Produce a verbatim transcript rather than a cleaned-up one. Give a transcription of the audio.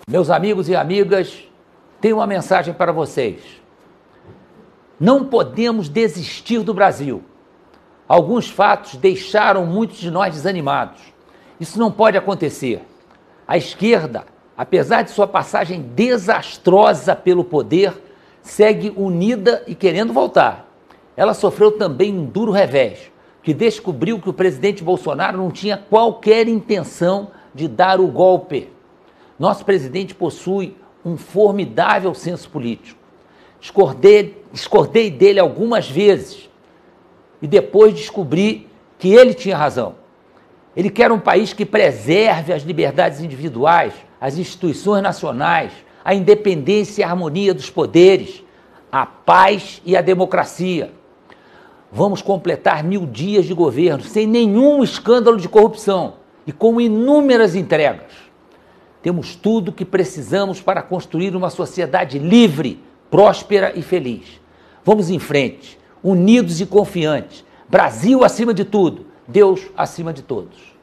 Meus amigos e amigas, tenho uma mensagem para vocês. Não podemos desistir do Brasil. Alguns fatos deixaram muitos de nós desanimados. Isso não pode acontecer. A esquerda, apesar de sua passagem desastrosa pelo poder, segue unida e querendo voltar. Ela sofreu também um duro revés, que descobriu que o presidente Bolsonaro não tinha qualquer intenção de dar o golpe. Nosso presidente possui um formidável senso político. Discordei, discordei dele algumas vezes e depois descobri que ele tinha razão. Ele quer um país que preserve as liberdades individuais, as instituições nacionais, a independência e a harmonia dos poderes, a paz e a democracia. Vamos completar mil dias de governo sem nenhum escândalo de corrupção e com inúmeras entregas. Temos tudo o que precisamos para construir uma sociedade livre, próspera e feliz. Vamos em frente, unidos e confiantes. Brasil acima de tudo, Deus acima de todos.